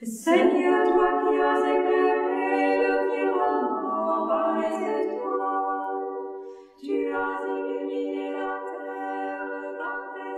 Seigneur, toi qui as éclairé le firmament par les étoiles, tu as illuminé la terre par tes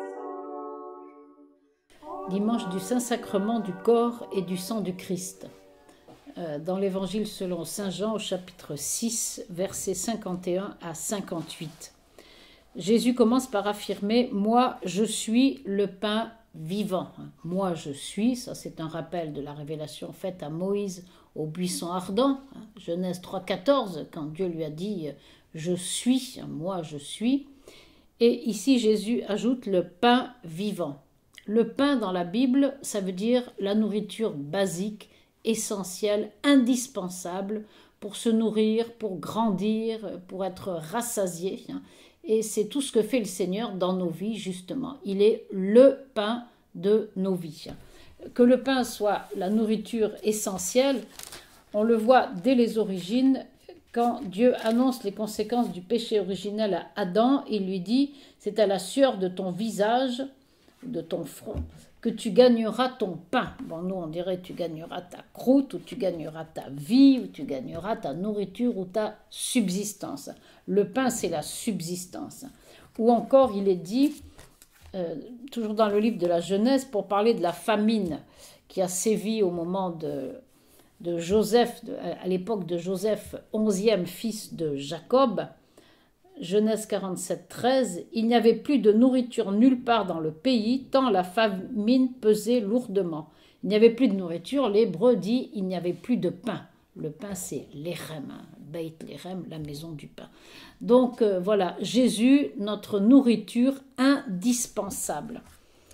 anges. Dimanche du Saint-Sacrement du corps et du sang du Christ. Dans l'Évangile selon Saint Jean au chapitre 6, versets 51 à 58. Jésus commence par affirmer « Moi, je suis le pain vivant ». Moi, je suis, ça c'est un rappel de la révélation faite à Moïse au buisson ardent, Genèse 3,14, quand Dieu lui a dit « Je suis, moi je suis ». Et ici, Jésus ajoute le pain vivant. Le pain dans la Bible, ça veut dire la nourriture basique, essentielle, indispensable pour se nourrir, pour grandir, pour être rassasié. Et c'est tout ce que fait le Seigneur dans nos vies, justement. Il est le pain de nos vies. Que le pain soit la nourriture essentielle, on le voit dès les origines. Quand Dieu annonce les conséquences du péché originel à Adam, il lui dit « C'est à la sueur de ton visage, de ton front, que tu gagneras ton pain. » Bon, nous, on dirait tu gagneras ta croûte, ou tu gagneras ta vie, ou tu gagneras ta nourriture, ou ta subsistance. Le pain, c'est la subsistance. Ou encore, il est dit, toujours dans le livre de la Genèse, pour parler de la famine qui a sévi au moment de Joseph, à l'époque de Joseph, 11e fils de Jacob, Genèse 47, 13, il n'y avait plus de nourriture nulle part dans le pays, tant la famine pesait lourdement. Il n'y avait plus de nourriture, l'hébreu dit il n'y avait plus de pain. Le pain, c'est l'Érem, Beit l'Érem, la maison du pain. Donc voilà, Jésus, notre nourriture indispensable.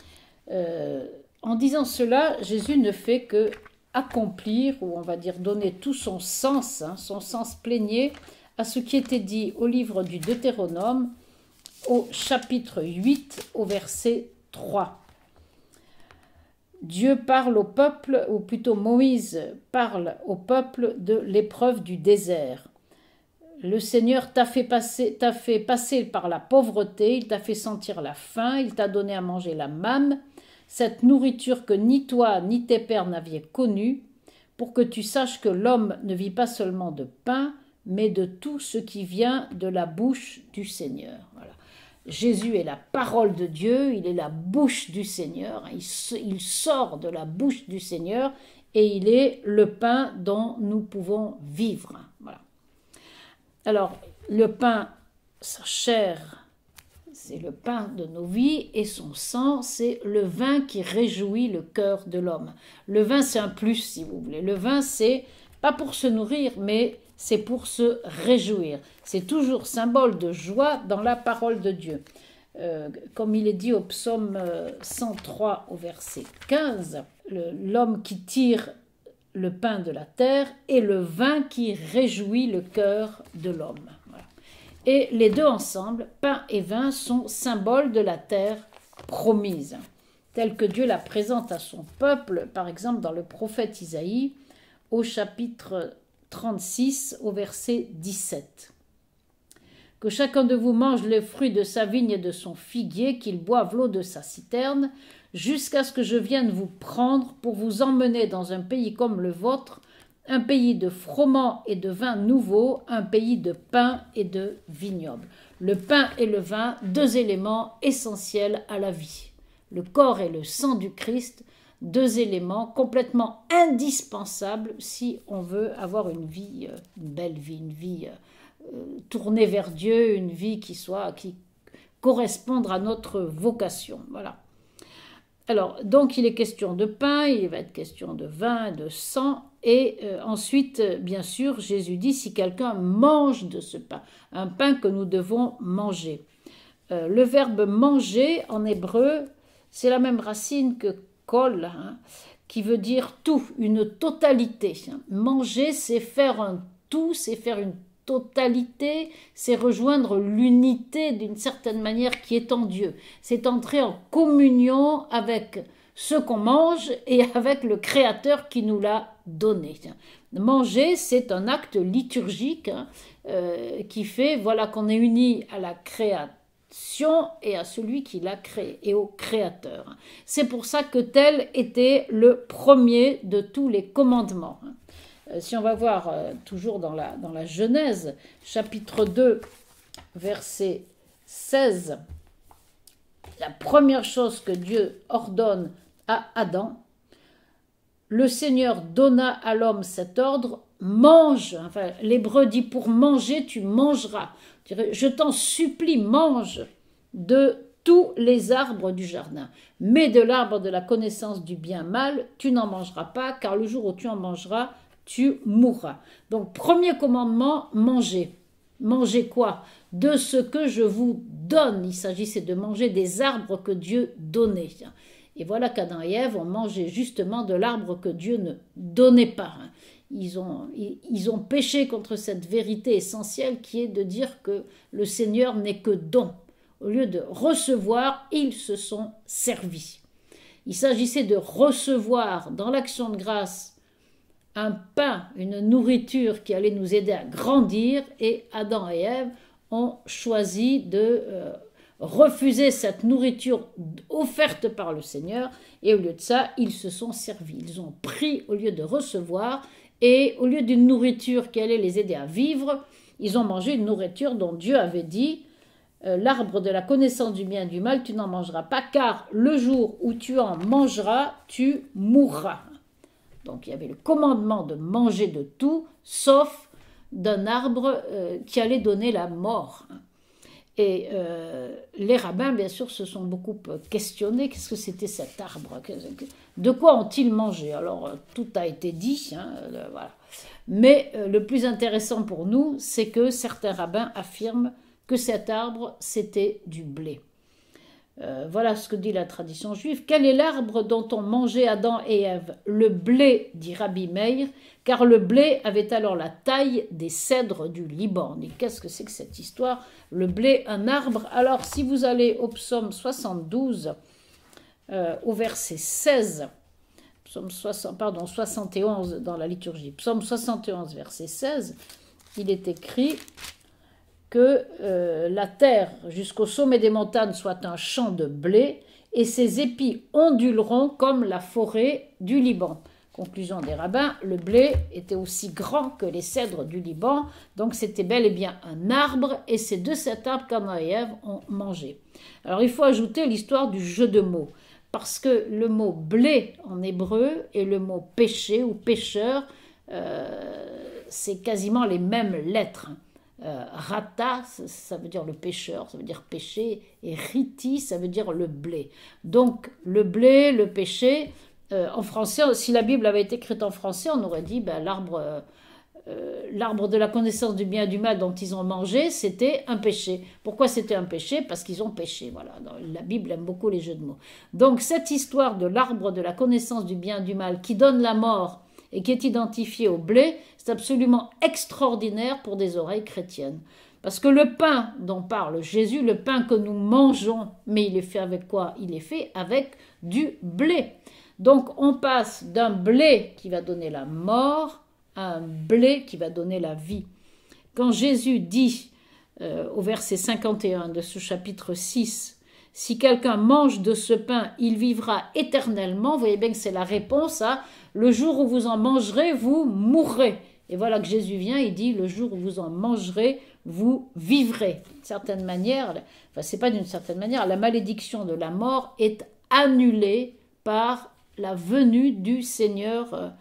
En disant cela, Jésus ne fait que accomplir, ou on va dire donner tout son sens plénier, à ce qui était dit au livre du Deutéronome, au chapitre 8, au verset 3. Dieu parle au peuple, ou plutôt Moïse parle au peuple de l'épreuve du désert. Le Seigneur t'a fait passer par la pauvreté, il t'a fait sentir la faim, il t'a donné à manger la manne, cette nourriture que ni toi ni tes pères n'aviez connue, pour que tu saches que l'homme ne vit pas seulement de pain, mais de tout ce qui vient de la bouche du Seigneur. Voilà. Jésus est la parole de Dieu, il est la bouche du Seigneur, il sort de la bouche du Seigneur et il est le pain dont nous pouvons vivre. Voilà. Alors, le pain, sa chair, c'est le pain de nos vies, et son sang, c'est le vin qui réjouit le cœur de l'homme. Le vin, c'est un plus, si vous voulez. Le vin, c'est pas pour se nourrir, mais c'est pour se réjouir. C'est toujours symbole de joie dans la parole de Dieu. Comme il est dit au psaume 103 au verset 15, l'homme qui tire le pain de la terre et le vin qui réjouit le cœur de l'homme. Voilà. Et les deux ensemble, pain et vin, sont symboles de la terre promise, telle que Dieu la présente à son peuple, par exemple dans le prophète Isaïe, au chapitre 36 au verset 17. Que chacun de vous mange les fruits de sa vigne et de son figuier, qu'il boive l'eau de sa citerne, jusqu'à ce que je vienne vous prendre pour vous emmener dans un pays comme le vôtre, un pays de froment et de vin nouveau, un pays de pain et de vignoble. Le pain et le vin, deux éléments essentiels à la vie. Le corps et le sang du Christ, deux éléments complètement indispensables si on veut avoir une vie, une belle vie, une vie tournée vers Dieu, une vie qui corresponde à notre vocation. Voilà. Alors, donc il est question de pain, il va être question de vin, de sang, et ensuite, bien sûr, Jésus dit si quelqu'un mange de ce pain, un pain que nous devons manger. Le verbe manger en hébreu, c'est la même racine que kol, qui veut dire tout, une totalité. Manger, c'est faire un tout, c'est faire une totalité, c'est rejoindre l'unité d'une certaine manière qui est en Dieu. C'est entrer en communion avec ce qu'on mange et avec le Créateur qui nous l'a donné. Manger, c'est un acte liturgique qui fait voilà, qu'on est unis à la créature et à celui qui l'a créé et au Créateur. C'est pour ça que tel était le premier de tous les commandements. Si on va voir toujours dans la Genèse, chapitre 2, verset 16, la première chose que Dieu ordonne à Adam, le Seigneur donna à l'homme cet ordre, mange. Enfin, l'hébreu dit pour manger, tu mangeras. Je t'en supplie, mange de tous les arbres du jardin. Mais de l'arbre de la connaissance du bien-mal, tu n'en mangeras pas, car le jour où tu en mangeras, tu mourras. Donc, premier commandement, manger. Manger quoi? De ce que je vous donne. Il s'agissait de manger des arbres que Dieu donnait. Et voilà qu'Adam et Ève ont mangé justement de l'arbre que Dieu ne donnait pas. Ils ont péché contre cette vérité essentielle qui est de dire que le Seigneur n'est que don. Au lieu de recevoir, ils se sont servis. Il s'agissait de recevoir dans l'action de grâce un pain, une nourriture qui allait nous aider à grandir, et Adam et Ève ont choisi de refuser cette nourriture offerte par le Seigneur, et au lieu de ça, ils se sont servis. Ils ont pris au lieu de recevoir, et au lieu d'une nourriture qui allait les aider à vivre, ils ont mangé une nourriture dont Dieu avait dit l'arbre de la connaissance du bien et du mal, tu n'en mangeras pas, car le jour où tu en mangeras, tu mourras. Donc il y avait le commandement de manger de tout, sauf d'un arbre qui allait donner la mort. Et les rabbins, bien sûr, se sont beaucoup questionnés. Qu'est-ce que c'était cet arbre? De quoi ont-ils mangé? Alors, tout a été dit, voilà. Mais le plus intéressant pour nous, c'est que certains rabbins affirment que cet arbre, c'était du blé. Voilà ce que dit la tradition juive. Quel est l'arbre dont ont mangé Adam et Ève? Le blé, dit Rabbi Meir, car le blé avait alors la taille des cèdres du Liban. Et qu'est-ce que c'est que cette histoire? Le blé, un arbre. Alors, si vous allez au psaume 72, au verset 16, psaume 71 dans la liturgie, psaume 71, verset 16, il est écrit que la terre jusqu'au sommet des montagnes soit un champ de blé et ses épis onduleront comme la forêt du Liban. Conclusion des rabbins, le blé était aussi grand que les cèdres du Liban, donc c'était bel et bien un arbre, et c'est de cet arbre qu'Adam et Ève ont mangé. Alors il faut ajouter l'histoire du jeu de mots, parce que le mot blé en hébreu et le mot péché ou pécheur, c'est quasiment les mêmes lettres. Rata, ça veut dire le pécheur, ça veut dire péché, et riti, ça veut dire le blé. Donc le blé, le péché, en français, si la Bible avait été écrite en français, on aurait dit l'arbre de la connaissance du bien et du mal dont ils ont mangé, c'était un péché. Pourquoi c'était un péché? Parce qu'ils ont péché. Voilà. La Bible aime beaucoup les jeux de mots. Donc cette histoire de l'arbre de la connaissance du bien et du mal qui donne la mort et qui est identifié au blé, c'est absolument extraordinaire pour des oreilles chrétiennes. Parce que le pain dont parle Jésus, le pain que nous mangeons, mais il est fait avec quoi? Il est fait avec du blé. Donc on passe d'un blé qui va donner la mort à un blé qui va donner la vie. Quand Jésus dit au verset 51 de ce chapitre 6, « Si quelqu'un mange de ce pain, il vivra éternellement », vous voyez bien que c'est la réponse à « Le jour où vous en mangerez, vous mourrez ». Et voilà que Jésus vient, il dit « Le jour où vous en mangerez, vous vivrez ». D'une certaine manière, enfin c'est pas d'une certaine manière, la malédiction de la mort est annulée par la venue du Seigneur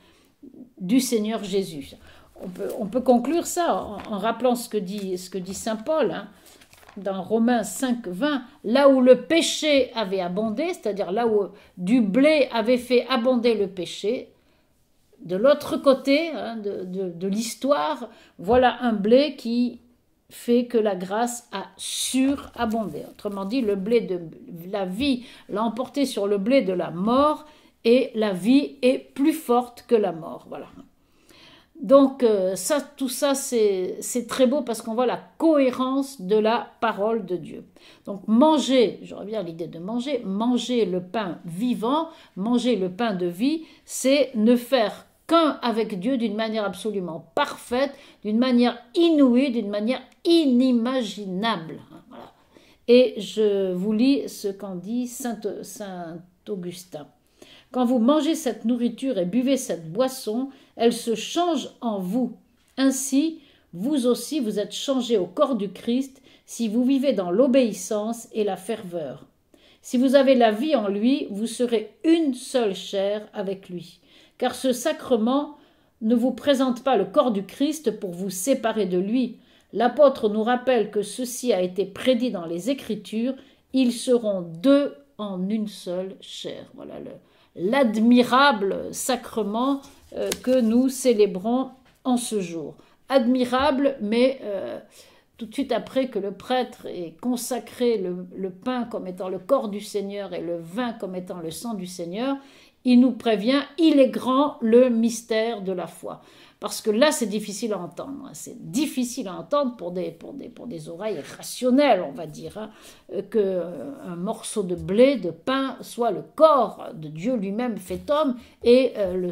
Jésus. On peut conclure ça en rappelant ce que dit saint Paul, dans Romains 5, 20, là où le péché avait abondé, c'est-à-dire là où du blé avait fait abonder le péché, de l'autre côté de l'histoire, voilà un blé qui fait que la grâce a surabondé. Autrement dit, le blé de la vie l'a emporté sur le blé de la mort, et la vie est plus forte que la mort. Voilà. Donc tout ça c'est très beau parce qu'on voit la cohérence de la parole de Dieu. Donc manger, je reviens à l'idée de manger le pain vivant, manger le pain de vie, c'est ne faire qu'un avec Dieu d'une manière absolument parfaite, d'une manière inouïe, d'une manière inimaginable. Voilà. Et je vous lis ce qu'en dit saint Augustin. Quand vous mangez cette nourriture et buvez cette boisson, elle se change en vous. Ainsi, vous aussi, vous êtes changés au corps du Christ si vous vivez dans l'obéissance et la ferveur. Si vous avez la vie en lui, vous serez une seule chair avec lui. Car ce sacrement ne vous présente pas le corps du Christ pour vous séparer de lui. L'apôtre nous rappelle que ceci a été prédit dans les Écritures. Ils seront deux en une seule chair. Voilà l'admirable sacrement que nous célébrons en ce jour. Admirable, mais tout de suite après que le prêtre ait consacré le pain comme étant le corps du Seigneur et le vin comme étant le sang du Seigneur, il nous prévient, il est grand le mystère de la foi. Parce que là, c'est difficile à entendre. C'est difficile à entendre pour des oreilles rationnelles, on va dire, qu'un morceau de blé, de pain, soit le corps de Dieu lui-même fait homme, et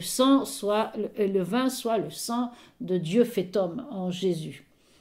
le vin soit le sang de Dieu fait homme en Jésus.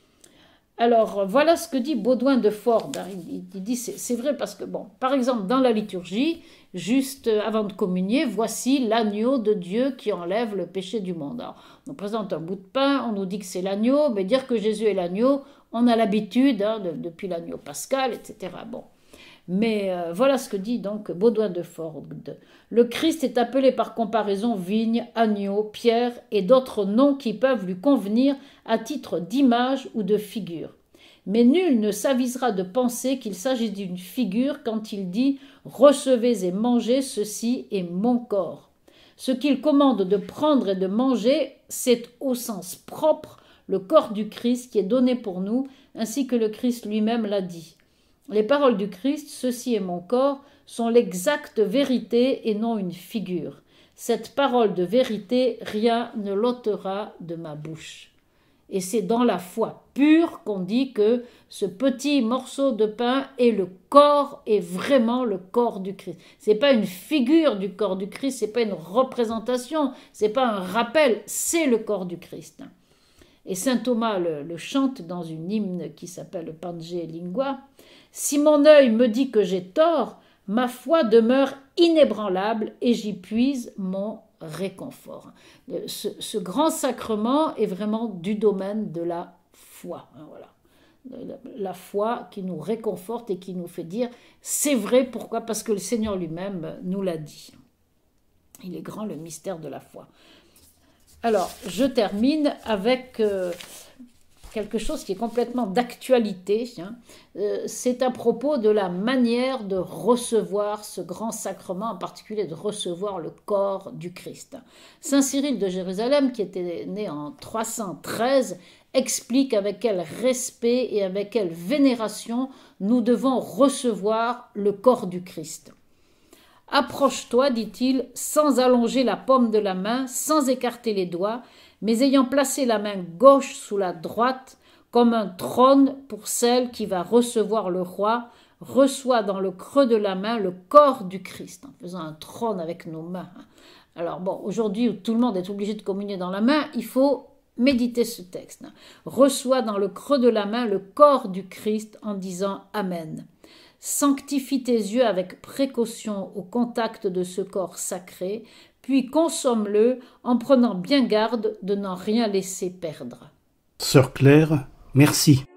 Alors, voilà ce que dit Baudouin de Forde. Il dit, c'est vrai parce que, bon, par exemple, dans la liturgie, juste avant de communier, voici l'agneau de Dieu qui enlève le péché du monde. Alors, on nous présente un bout de pain, on nous dit que c'est l'agneau, mais dire que Jésus est l'agneau, on a l'habitude, depuis l'agneau pascal, etc. Bon. Mais voilà ce que dit donc Baudouin de Forde. Le Christ est appelé par comparaison vigne, agneau, pierre et d'autres noms qui peuvent lui convenir à titre d'image ou de figure. Mais nul ne s'avisera de penser qu'il s'agit d'une figure quand il dit « Recevez et mangez, ceci est mon corps ». Ce qu'il commande de prendre et de manger, c'est au sens propre le corps du Christ qui est donné pour nous, ainsi que le Christ lui-même l'a dit. Les paroles du Christ, ceci est mon corps, sont l'exacte vérité et non une figure. Cette parole de vérité, rien ne l'ôtera de ma bouche. Et c'est dans la foi pure qu'on dit que ce petit morceau de pain est le corps, est vraiment le corps du Christ. C'est pas une figure du corps du Christ, c'est pas une représentation, c'est pas un rappel, c'est le corps du Christ. Et saint Thomas le chante dans une hymne qui s'appelle Pange Lingua. Si mon œil me dit que j'ai tort, ma foi demeure inébranlable et j'y puise mon réconfort. Ce grand sacrement est vraiment du domaine de la foi. Voilà. La foi qui nous réconforte et qui nous fait dire c'est vrai, pourquoi ? Parce que le Seigneur lui-même nous l'a dit. Il est grand le mystère de la foi. Alors, je termine avec quelque chose qui est complètement d'actualité. C'est à propos de la manière de recevoir ce grand sacrement, en particulier de recevoir le corps du Christ. Saint Cyril de Jérusalem, qui était né en 313, explique avec quel respect et avec quelle vénération nous devons recevoir le corps du Christ. « Approche-toi, dit-il, sans allonger la paume de la main, sans écarter les doigts, mais ayant placé la main gauche sous la droite, comme un trône pour celle qui va recevoir le roi, reçoit dans le creux de la main le corps du Christ, en faisant un trône avec nos mains. » Alors bon, aujourd'hui où tout le monde est obligé de communier dans la main, il faut méditer ce texte. « Reçoit dans le creux de la main le corps du Christ en disant Amen. » Sanctifie tes yeux avec précaution au contact de ce corps sacré, puis consomme-le en prenant bien garde de n'en rien laisser perdre. Sœur Claire, merci.